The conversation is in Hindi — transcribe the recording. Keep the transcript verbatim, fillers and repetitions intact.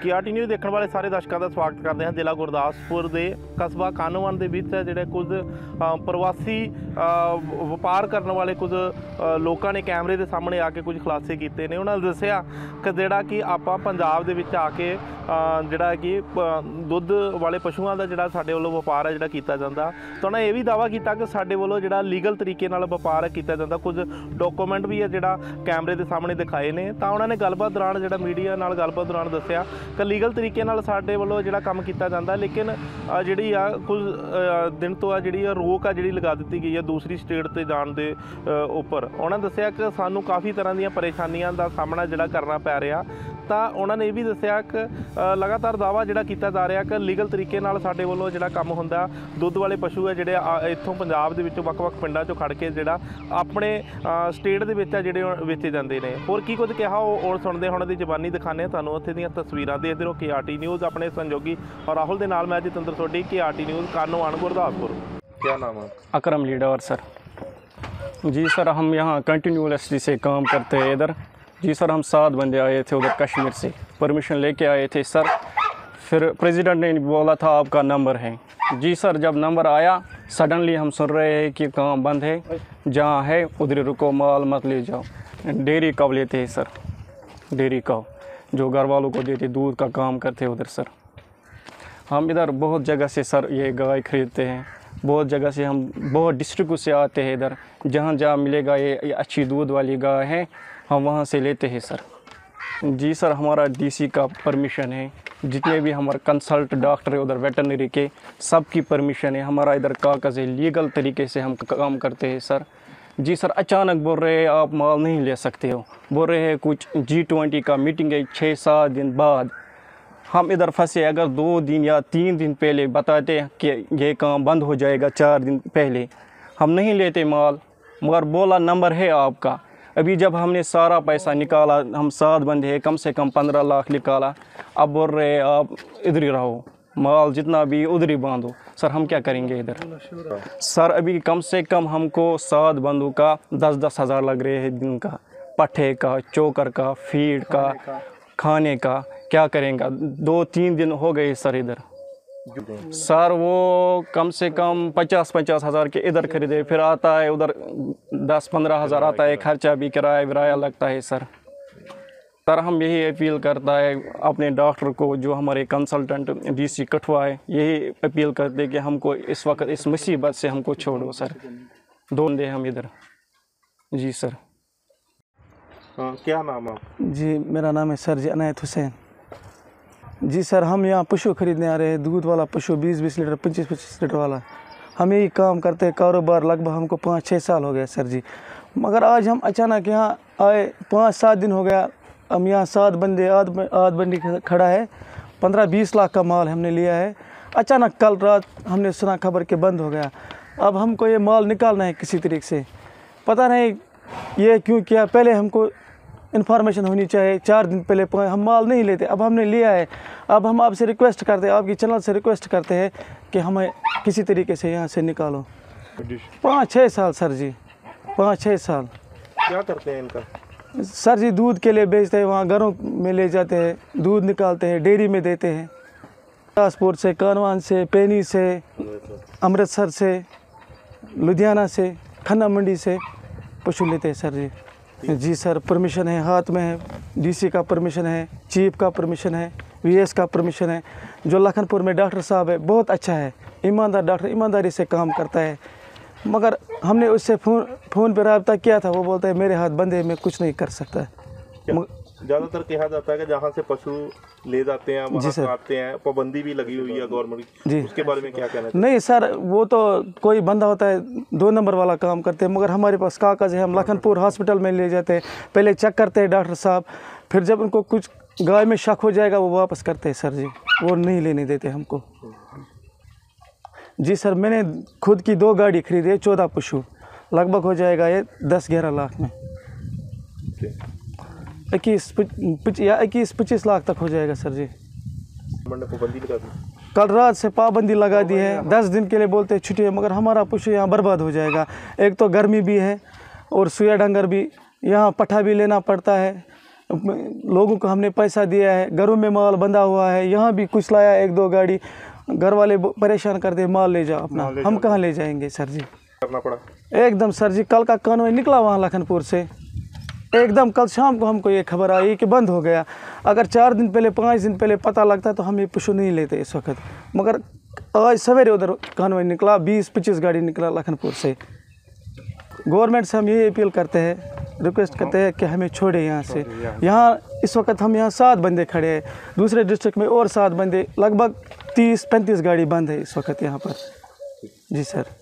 केआरटी न्यूज़ देखने वाले सारे दर्शकों का स्वागत करते हैं। जिला गुरदासपुर के कस्बा कानोवन के बीच जिहड़े कुछ प्रवासी व्यापार करने वाले कुछ लोगों ने कैमरे के सामने आके कुछ खुलासे किए ने। उन्होंने दस्सिया कि जिहड़ा कि आपां पंजाब दे विच आके जिहड़ा कि दुध वाले पशुओं का जिहड़ा साडे वल्लों व्यापार है जिहड़ा कीता जांदा, तो उन्होंने ये भी दावा किया कि साडे वल्लों जिहड़ा लीगल तरीके नाल व्यापार कीता जांदा। कुछ डॉक्यूमेंट भी है जिहड़ा कैमरे के सामने दिखाए ने। तो उन्होंने गलबात दौरान जिहड़ा मीडिया नाल गलबात दौरान दस्सिया कि लीगल तरीके नाल साडे वल्लों जिहड़ा काम कीता जांदा, लेकिन जिहड़ी आ कुछ दिन तो आ जिहड़ी रोक आ जिहड़ी लगा दी गई है दूसरी स्टेट ते जाण दे उपर। उन्होंने दस्सिया कि सानूं काफ़ी तरह दी परेशानियां दा सामना जिहड़ा करना पै रिहा। तो उन्होंने ये भी दस्सिया कि लगातार दावा जिहड़ा कीता जा रहा कि लीगल तरीके नाल साडे वल्लों जिहड़ा काम हुंदा, दुध वाले पशु है जिहड़े इत्थों पंजाब दे विचों वख-वख पिंडां चों खड़ के जिहड़ा अपने स्टेट दे विच जिहड़े वेचे जांदे ने। होर की कुछ कहा और सुणदे हुण दी जबानी दिखाने तुहानूं उत्थे दीयां तस्वीरां देखदे रहो केआरटी न्यूज़ अपने सहयोगी और राहुल दे नाल मैं जतिंदर सोढी, केआरटी न्यूज़ कानोवन गुरदासपुर। क्या नाम है? Akram leader sir. जी सर, हम यहाँ कंटिन्यूसली से काम करते हैं इधर। जी सर, हम सात बंदे आए थे उधर कश्मीर से, परमिशन लेके आए थे सर। फिर प्रेसिडेंट ने बोला था आपका नंबर है। जी सर, जब नंबर आया सडनली हम सुन रहे हैं कि काम बंद है, जहाँ है उधर रुको, माल मत ले जाओ। डेयरी कव लेते हैं सर, डेयरी कव जो घर वालों को देते, दूध का काम करते उधर सर। हम इधर बहुत जगह से सर ये गाय खरीदते हैं, बहुत जगह से, हम बहुत डिस्ट्रिक्ट से आते हैं इधर। जहाँ जहाँ मिलेगा ये, ये अच्छी दूध वाली गाय है, हम वहाँ से लेते हैं सर। जी सर, हमारा डीसी का परमिशन है, जितने भी हमारे कंसल्ट डॉक्टर है उधर वेटरनरी के, सबकी परमिशन है। हमारा इधर कागज़ है, लीगल तरीके से हम काम करते हैं सर। जी सर, अचानक बोल रहे हैं आप माल नहीं ले सकते हो, बोल रहे हैं कुछ जी ट्वेंटी का मीटिंग है छः सात दिन बाद। हम इधर फंसे, अगर दो दिन या तीन दिन पहले बताते हैं कि ये काम बंद हो जाएगा, चार दिन पहले हम नहीं लेते माल। मगर बोला नंबर है आपका। अभी जब हमने सारा पैसा निकाला, हम सात बंदे हैं, कम से कम पंद्रह लाख निकाला, अब बोल रहे हैं आप इधर ही रहो, माल जितना भी उधर ही बांधो। सर हम क्या करेंगे इधर? सर अभी कम से कम हमको सात बंदों का दस दस हज़ार लग रहे हैं दिन का, पट्ठे का, चोकर का, फीड का, खाने का। क्या करेंगे? दो तीन दिन हो गए सर इधर। सर वो कम से कम पचास पचास हज़ार के इधर खरीदे, फिर आता है उधर दस पंद्रह हज़ार आता है, खर्चा भी किराया विराया लगता है सर। सर हम यही अपील करता है अपने डॉक्टर को, जो हमारे कंसल्टेंट डीसी कठुआ है, यही अपील करते कि हमको इस वक्त इस मुसीबत से हमको छोड़ो सर। दो दे हम इधर। जी सर। हाँ, क्या नाम है? जी मेरा नाम है सर जी अनायत हुसैन। जी सर, हम यहाँ पशु खरीदने आ रहे हैं, दूध वाला पशु, बीस बीस लीटर पच्चीस पच्चीस लीटर वाला। हम यही काम करते हैं, कारोबार लगभग हमको पाँच छः साल हो गया सर जी। मगर आज हम अचानक यहाँ आए, पाँच सात दिन हो गया, हम यहाँ सात बंदे आध आध बंदी खड़ा है, पंद्रह बीस लाख का माल हमने लिया है। अचानक कल रात हमने सुना खबर के बंद हो गया। अब हमको ये माल निकालना है किसी तरीके से, पता नहीं ये क्यों किया। पहले हमको इन्फॉर्मेशन होनी चाहिए, चार दिन पहले हम माल नहीं लेते, अब हमने लिया है। अब हम आपसे रिक्वेस्ट करते हैं, आपकी चैनल से रिक्वेस्ट करते हैं कि हमें किसी तरीके से यहाँ से निकालो। पाँच छः साल सर जी, पाँच छः साल। क्या करते हैं इनका? सर जी दूध के लिए बेचते हैं, वहाँ घरों में ले जाते हैं, दूध निकालते हैं, डेयरी में देते हैं। गुरदासपुर से, कानोवन से, पैनी से, अमृतसर से, लुधियाना से, खन्ना मंडी से पशु लेते हैं सर जी। जी सर, परमिशन है, हाथ में है, डीसी का परमिशन है, चीफ का परमिशन है, वीएस का परमिशन है। जो लखनपुर में डॉक्टर साहब है, बहुत अच्छा है, ईमानदार डॉक्टर, ईमानदारी से काम करता है। मगर हमने उससे फ़ोन फ़ोन पर रब्ता किया था, वो बोलता है मेरे हाथ बंधे, मैं कुछ नहीं कर सकता। ज़्यादातर कहा जाता है कि जहाँ से पशु ले जाते हैं वहाँ आते हैं, पाबंदी भी लगी हुई है गवर्नमेंट की, उसके बारे में क्या कहना है? नहीं सर, वो तो कोई बंदा होता है दो नंबर वाला काम करते हैं, मगर हमारे पास कागज़ है। हम लखनपुर हॉस्पिटल में ले जाते हैं, पहले चेक करते हैं डॉक्टर साहब, फिर जब उनको कुछ गाय में शक हो जाएगा वो वापस करते हैं सर जी, वो नहीं लेने देते हमको। जी सर, मैंने खुद की दो गाड़ी खरीदी है, चौदह पशु, लगभग हो जाएगा ये दस ग्यारह लाख में, इक्कीस या इक्कीस पच्चीस लाख तक हो जाएगा सर जी। पाबंदी लगा दी, कल रात से पाबंदी लगा दी है, दस दिन के लिए बोलते हैं छुट्टी है, मगर हमारा पशु यहाँ बर्बाद हो जाएगा। एक तो गर्मी भी है और सुइया डंगर भी, यहाँ पट्ठा भी लेना पड़ता है, लोगों को हमने पैसा दिया है, घरों में माल बंधा हुआ है, यहाँ भी कुछ लाया एक दो गाड़ी, घर वाले परेशान करते माल ले जाओ अपना, हम कहाँ ले जाएंगे सर जी। करना पड़ा एकदम सर जी, कल का कानून निकला वहाँ लखनपुर से, एकदम कल शाम को हमको ये खबर आई कि बंद हो गया। अगर चार दिन पहले पाँच दिन पहले पता लगता तो हम ये पशु नहीं लेते इस वक्त, मगर आज सवेरे उधर कानून निकला, बीस पच्चीस गाड़ी निकला लखनपुर से। गवर्नमेंट से हम ये अपील करते हैं, रिक्वेस्ट करते हैं कि हमें छोड़े यहाँ से। यहाँ इस वक्त हम यहाँ सात बंदे खड़े हैं, दूसरे डिस्ट्रिक्ट में और सात बंदे, लगभग तीस पैंतीस गाड़ी बंद है इस वक्त यहाँ पर। जी सर।